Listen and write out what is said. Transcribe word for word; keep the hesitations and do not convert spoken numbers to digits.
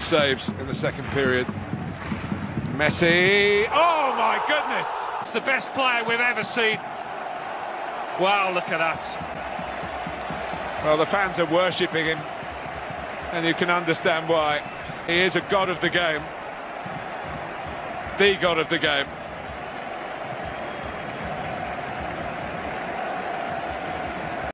saves in the second period. Messi, oh my goodness! It's the best player we've ever seen. Wow, look at that. Well, the fans are worshipping him, and you can understand why. He is a god of the game. The god of the game.